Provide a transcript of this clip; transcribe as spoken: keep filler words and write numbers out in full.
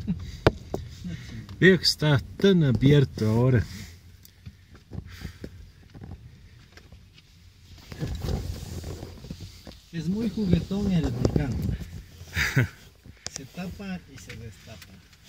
Veo que está tan abierto ahora. Es muy juguetón el volcán. Se tapa y se destapa.